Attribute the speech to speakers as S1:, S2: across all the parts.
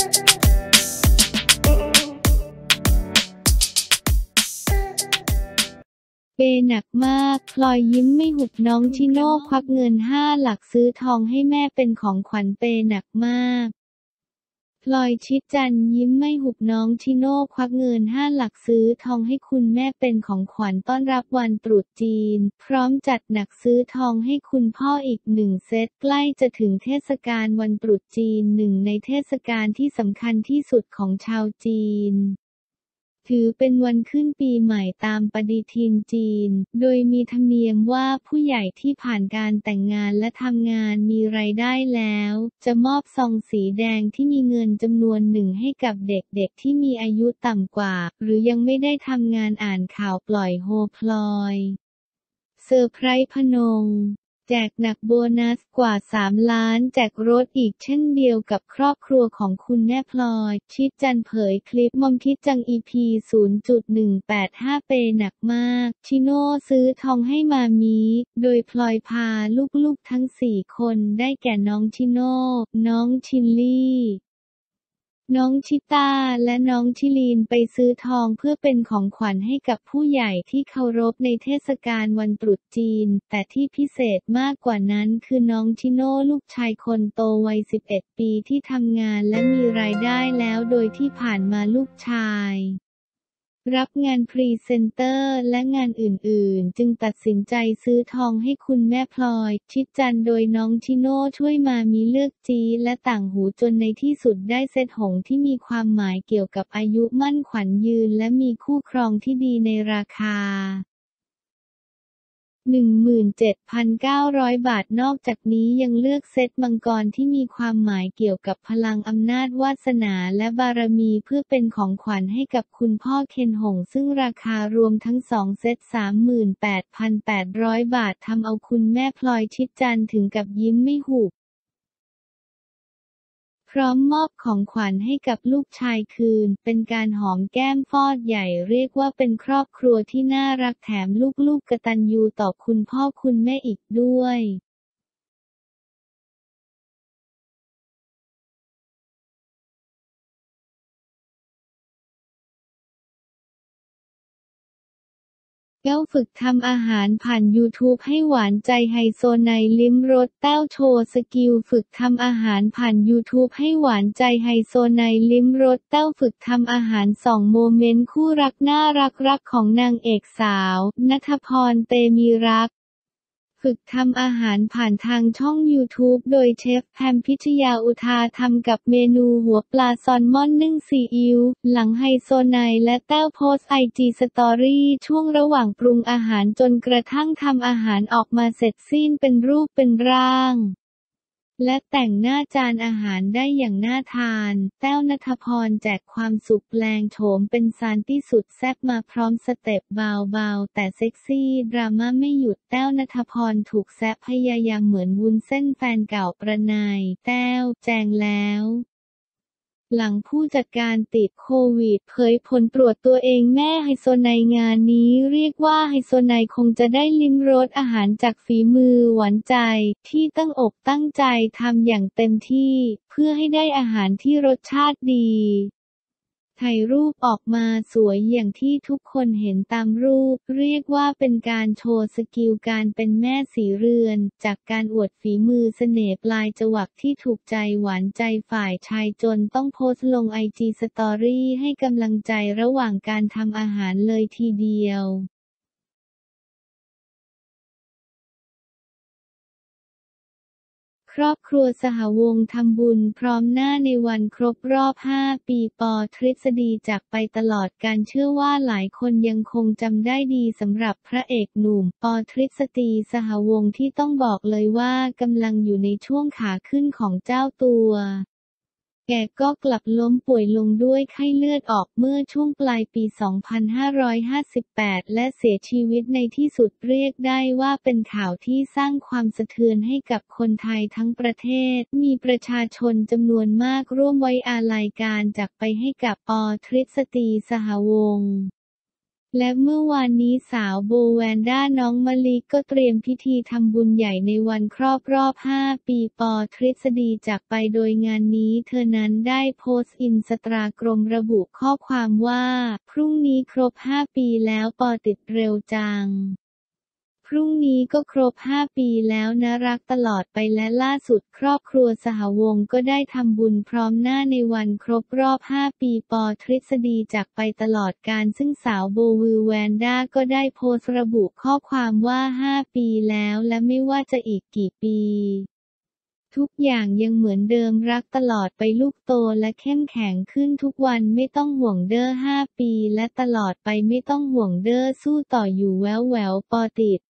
S1: เปย์หนักมากพลอยยิ้มไม่หุบน้องชิโน่ควักเงิน5 หลักซื้อทองให้แม่เป็นของขวัญเปย์หนักมากพลอยชิดจันทร์ยิ้มไม่หุบน้องชิโน่ควักเงิน5 หลักซื้อทองให้คุณแม่เป็นของขวัญต้อนรับวันตรุษจีนพร้อมจัดหนักซื้อทองให้คุณพ่ออีก1 เซตใกล้จะถึงเทศกาลวันตรุษจีนหนึ่งในเทศกาลที่สำคัญที่สุดของชาวจีนถือเป็นวันขึ้นปีใหม่ตามปฏิทินจีนโดยมีธรรมเนียมว่าผู้ใหญ่ที่ผ่านการแต่งงานและทำงานมีรายได้แล้วจะมอบซองสีแดงที่มีเงินจำนวนหนึ่งให้กับเด็กๆที่มีอายุต่ำกว่าหรือยังไม่ได้ทำงานอ่านข่าวปล่อยโฮพลอยเซอร์ไพรส์พนงแจกหนักโบนัสกว่า3 ล้านแจกรถอีกเช่นเดียวกับครอบครัวของคุณแม่พลอยชิดจันทร์เผยคลิปมอมทิดจัง EP 0.185 เปย์หนักมากชิโน่ซื้อทองให้มามีโดยพลอยพาลูกๆทั้ง4 คนได้แก่น้องชิโน่น้องชิลลี่น้องชิตาและน้องชิลีนไปซื้อทองเพื่อเป็นของขวัญให้กับผู้ใหญ่ที่เคารพในเทศกาลวันตรุษจีนแต่ที่พิเศษมากกว่านั้นคือน้องชิโน่ลูกชายคนโตวัย11 ปีที่ทำงานและมีรายได้แล้วโดยที่ผ่านมาลูกชายรับงานพรีเซนเตอร์และงานอื่นๆจึงตัดสินใจซื้อทองให้คุณแม่พลอยชิดจันทร์โดยน้องชิโน่ช่วยมามีเลือกจี้และต่างหูจนในที่สุดได้เซตหงส์ที่มีความหมายเกี่ยวกับอายุมั่นขวัญยืนและมีคู่ครองที่ดีในราคา17,900 บาทนอกจากนี้ยังเลือกเซตมังกรที่มีความหมายเกี่ยวกับพลังอำนาจวาสนาและบารมีเพื่อเป็นของขวัญให้กับคุณพ่อเคนหงซึ่งราคารวมทั้ง2 เซต 38,800 บาททำเอาคุณแม่พลอยชิดจันทร์ถึงกับยิ้มไม่หุบพร้อมมอบของขวัญให้กับลูกชายคืนเป็นการหอมแก้มฟอดใหญ่เรียกว่าเป็นครอบครัวที่น่ารักแถมลูกๆกตัญญูต่อคุณพ่อคุณแม่อีกด้วยแต้วฝึกทำอาหารผ่าน YouTube ให้หวานใจไฮโซไนลิ้มรสแต้วโชว์สกิลฝึกทำอาหารผ่าน YouTube ให้หวานใจไฮโซไนลิ้มรสแต้วฝึกทำอาหาร2 โมเมนต์คู่รักน่ารักของนางเอกสาวณัฐพร เตมีรักฝึกทำอาหารผ่านทางช่อง YouTube โดยเชฟแพมพิชยาอุทาทำกับเมนูหัวปลาแซลมอนนึ่งซีอิ๊วหลังไฮโซไนและแต้วโพสต์ IG Story ช่วงระหว่างปรุงอาหารจนกระทั่งทำอาหารออกมาเสร็จสิ้นเป็นรูปเป็นร่างและแต่งหน้าจานอาหารได้อย่างน่าทานแต้วณัฐพรแจกความสุขแปลงโฉมเป็นซานที่สุดแซ่บมาพร้อมสเต็ปเบาๆแต่เซ็กซี่ดราม่าไม่หยุดแต้วณัฐพรถูกแซะพยายามเหมือนวุ้นเส้นแฟนเก่าประณายแต้วแจงแล้วหลังผู้จัดการติดโควิดเผยผลตรวจตัวเองแม่ไฮโซไนงานนี้เรียกว่าไฮโซไนคงจะได้ลิ้มรสอาหารจากฝีมือหวานใจที่ตั้งอกตั้งใจทำอย่างเต็มที่เพื่อให้ได้อาหารที่รสชาติดีถ่ายรูปออกมาสวยอย่างที่ทุกคนเห็นตามรูปเรียกว่าเป็นการโชว์สกิลการเป็นแม่สีเรือนจากการอวดฝีมือเสน่ห์ปลายจวักที่ถูกใจหวานใจฝ่ายชายจนต้องโพสต์ลง IG Story ให้กำลังใจระหว่างการทำอาหารเลยทีเดียวครอบครัวสหวงศ์ทำบุญพร้อมหน้าในวันครบรอบ 5 ปีป.ทฤษฎีจากไปตลอดกาลเชื่อว่าหลายคนยังคงจำได้ดีสำหรับพระเอกหนุ่มป.ทฤษฎีสหวงศ์ที่ต้องบอกเลยว่ากำลังอยู่ในช่วงขาขึ้นของเจ้าตัวแกก็กลับล้มป่วยลงด้วยไข้เลือดออกเมื่อช่วงปลายปี 2558 และเสียชีวิตในที่สุดเรียกได้ว่าเป็นข่าวที่สร้างความสะเทือนให้กับคนไทยทั้งประเทศมีประชาชนจำนวนมากร่วมไว้อาลัยการจากไปให้กับป.ทฤษฎีสหวงศ์และเมื่อวานนี้สาวโบแวนด้าน้องมะลิก็เตรียมพิธีทำบุญใหญ่ในวันครบรอบ 5 ปีปอทฤษฎีจากไปโดยงานนี้เธอนั้นได้โพสต์อินสตาแกรมระบุข้อความว่าพรุ่งนี้ครบ 5 ปีแล้วปอติดเร็วจังพรุ่งนี้ก็ครบ 5 ปีแล้วนะรักตลอดไปและล่าสุดครอบครัวสหวงศ์ก็ได้ทำบุญพร้อมหน้าในวันครบรอบ 5 ปีปอทฤษฎีจากไปตลอดกาลซึ่งสาวโบแวนด้าก็ได้โพสต์ระบุข้อความว่า 5 ปีแล้วและไม่ว่าจะอีกกี่ปีทุกอย่างยังเหมือนเดิมรักตลอดไปลูกโตและเข้มแข็งขึ้นทุกวันไม่ต้องห่วงเด้อ5 ปีและตลอดไปไม่ต้องห่วงเด้อสู้ต่ออยู่แววแววปอติด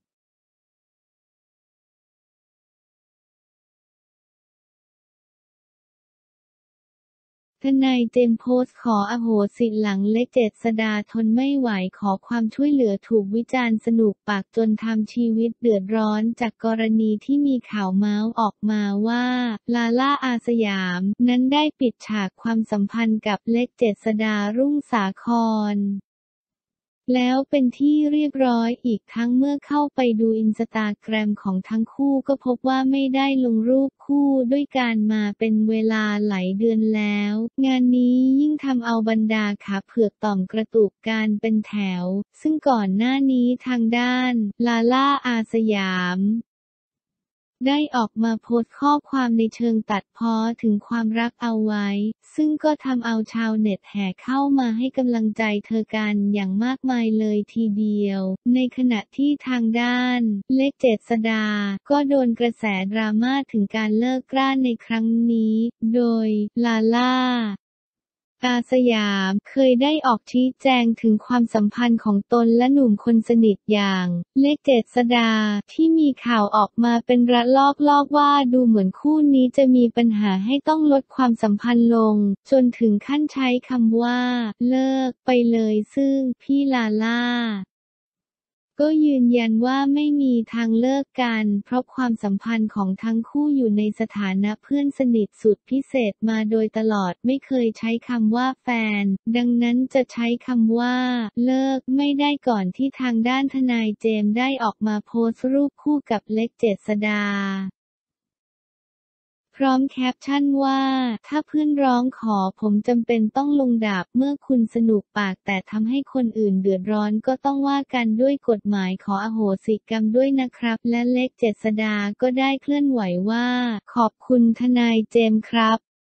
S1: ทนายเจมส์โพสต์ขออโหสิหลังเล็กเจษฎาทนไม่ไหวขอความช่วยเหลือถูกวิจารณ์สนุกปากจนทำชีวิตเดือดร้อนจากกรณีที่มีข่าวเมาส์ออกมาว่าลาล่าอาสยามนั้นได้ปิดฉากความสัมพันธ์กับเล็กเจษฎารุ่งสาครแล้วเป็นที่เรียบร้อยอีกทั้งเมื่อเข้าไปดูอินสตาแกรมของทั้งคู่ก็พบว่าไม่ได้ลงรูปคู่ด้วยกันมาเป็นเวลาหลายเดือนแล้วงานนี้ยิ่งทำเอาบรรดาขาเผือกต่อมกระตุกการเป็นแถวซึ่งก่อนหน้านี้ทางด้านลาล่าอาสยามได้ออกมาโพสต์ข้อความในเชิงตัดพ้อถึงความรักเอาไว้ซึ่งก็ทำเอาชาวเน็ตแห่เข้ามาให้กำลังใจเธอกันอย่างมากมายเลยทีเดียวในขณะที่ทางด้านเล็กเจษฎาก็โดนกระแสดราม่าถึงการเลิกราในครั้งนี้โดยลาล่าอาสยามเคยได้ออกชี้แจงถึงความสัมพันธ์ของตนและหนุ่มคนสนิทอย่างเล็กเจษฎาที่มีข่าวออกมาเป็นระลอกว่าดูเหมือนคู่นี้จะมีปัญหาให้ต้องลดความสัมพันธ์ลงจนถึงขั้นใช้คำว่าเลิกไปเลยซึ่งพี่ลาล่าก็ยืนยันว่าไม่มีทางเลิกกันเพราะความสัมพันธ์ของทั้งคู่อยู่ในสถานะเพื่อนสนิทสุดพิเศษมาโดยตลอดไม่เคยใช้คำว่าแฟนดังนั้นจะใช้คำว่าเลิกไม่ได้ก่อนที่ทางด้านทนายเจมส์ได้ออกมาโพสต์รูปคู่กับเล็กเจษฎาพร้อมแคปชั่นว่าถ้าเพื่อนร้องขอผมจำเป็นต้องลงดาบเมื่อคุณสนุกปากแต่ทำให้คนอื่นเดือดร้อนก็ต้องว่ากันด้วยกฎหมายขออโหสิกรรมด้วยนะครับและเล็กเจษฎาก็ได้เคลื่อนไหวว่าขอบคุณทนายเจมส์ครับ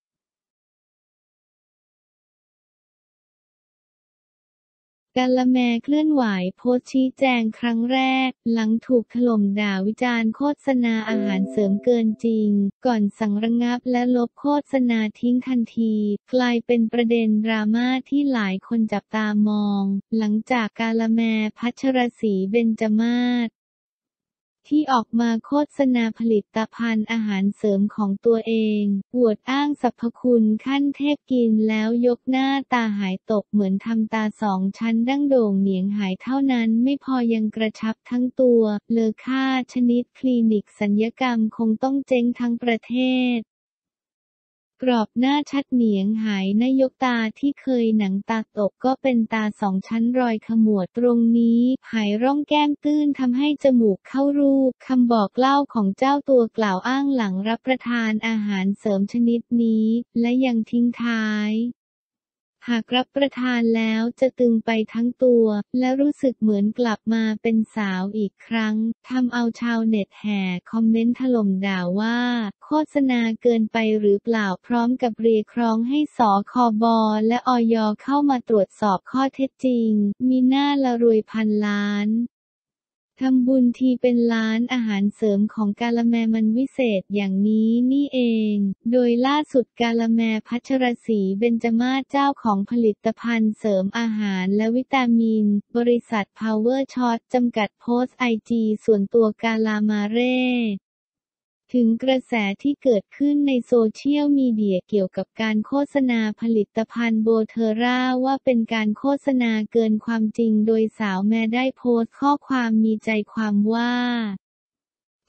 S1: กาละแมเคลื่อนไหวโพสต์ชี้แจงครั้งแรกหลังถูกถล่มด่าวิจารณ์โฆษณาอาหารเสริมเกินจริงก่อนสั่งระงับและลบโฆษณาทิ้งทันทีกลายเป็นประเด็นดราม่าที่หลายคนจับตามองหลังจากกาละแมพัชรศรีเบญจมาศที่ออกมาโฆษณาผลิตภัณฑ์อาหารเสริมของตัวเองอวดอ้างสรรพคุณขั้นเทพกินแล้วยกหน้าตาหายตกเหมือนทำตาสองชั้นดั้งโด่งเหนียงหายเท่านั้นไม่พอยังกระชับทั้งตัวเลอค่าชนิดคลินิกศัลยกรรมคงต้องเจ๊งทั้งประเทศกรอบหน้าชัดเหนียงหายนยกตาที่เคยหนังตาตกก็เป็นตาสองชั้นรอยขมวดตรงนี้หายร่องแก้มตื้นทำให้จมูกเข้ารูปคำบอกเล่าของเจ้าตัวกล่าวอ้างหลังรับประทานอาหารเสริมชนิดนี้และยังทิ้งท้ายหากรับประทานแล้วจะตึงไปทั้งตัวและรู้สึกเหมือนกลับมาเป็นสาวอีกครั้งทำเอาชาวเน็ตแห่คอมเมนต์ถล่มด่าว่าโฆษณาเกินไปหรือเปล่าพร้อมกับเรียกร้องให้สคบและอย.เข้ามาตรวจสอบข้อเท็จจริงมีหน้าละรวยพันล้านทำบุญทีเป็นล้านอาหารเสริมของกาละแมมันวิเศษอย่างนี้นี่เองโดยล่าสุดกาละแมพัชรศรีเบญจมาศเจ้าของผลิตภัณฑ์เสริมอาหารและวิตามินบริษัท Power Shot จำกัดโพสต์ไอจีส่วนตัวกาลามาเร่ถึงกระแสที่เกิดขึ้นในโซเชียลมีเดียเกี่ยวกับการโฆษณาผลิตภัณฑ์โบเทอร่าว่าเป็นการโฆษณาเกินความจริงโดยสาวแมได้โพสต์ข้อความมีใจความว่า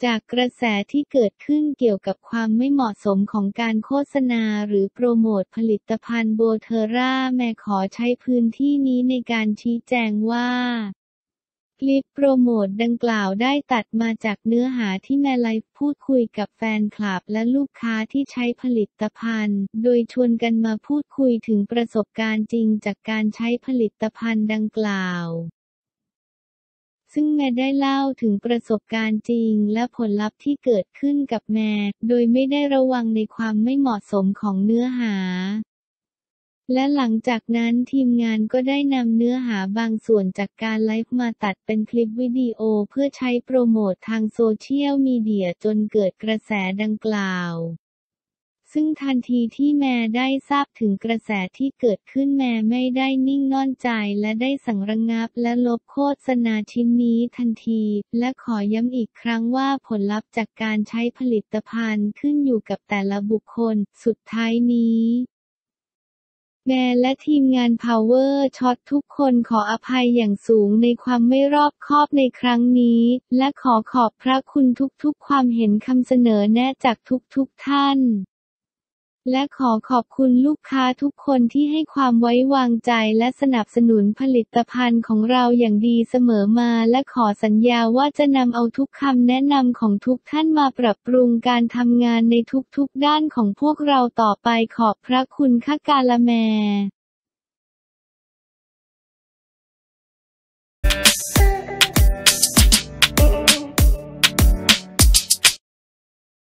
S1: จากกระแสที่เกิดขึ้นเกี่ยวกับความไม่เหมาะสมของการโฆษณาหรือโปรโมทผลิตภัณฑ์โบเทอร่าแม่ขอใช้พื้นที่นี้ในการชี้แจงว่าคลิปโปรโมทดังกล่าวได้ตัดมาจากเนื้อหาที่แม่ไลฟ์พูดคุยกับแฟนคลับและลูกค้าที่ใช้ผลิตภัณฑ์โดยชวนกันมาพูดคุยถึงประสบการณ์จริงจากการใช้ผลิตภัณฑ์ดังกล่าวซึ่งแม่ได้เล่าถึงประสบการณ์จริงและผลลัพธ์ที่เกิดขึ้นกับแม่โดยไม่ได้ระวังในความไม่เหมาะสมของเนื้อหาและหลังจากนั้นทีมงานก็ได้นำเนื้อหาบางส่วนจากการไลฟ์มาตัดเป็นคลิปวิดีโอเพื่อใช้โปรโมททางโซเชียลมีเดียจนเกิดกระแสดังกล่าวซึ่งทันทีที่แม่ได้ทราบถึงกระแสที่เกิดขึ้นแม่ไม่ได้นิ่งนอนใจและได้สั่งระงับและลบโฆษณาชิ้นนี้ทันทีและขอย้ำอีกครั้งว่าผลลัพธ์จากการใช้ผลิตภัณฑ์ขึ้นอยู่กับแต่ละบุคคลสุดท้ายนี้แม่และทีมงาน Power Shot ทุกคนขออภัยอย่างสูงในความไม่รอบคอบในครั้งนี้และขอบพระคุณทุกๆความเห็นคำเสนอแนะจากทุกท่านและขอบคุณลูกค้าทุกคนที่ให้ความไว้วางใจและสนับสนุนผลิตภัณฑ์ของเราอย่างดีเสมอมาและขอสัญญาว่าจะนำเอาทุกคำแนะนำของทุกท่านมาปรับปรุงการทำงานในทุกด้านของพวกเราต่อไปขอบพระคุณค่ะกาละแม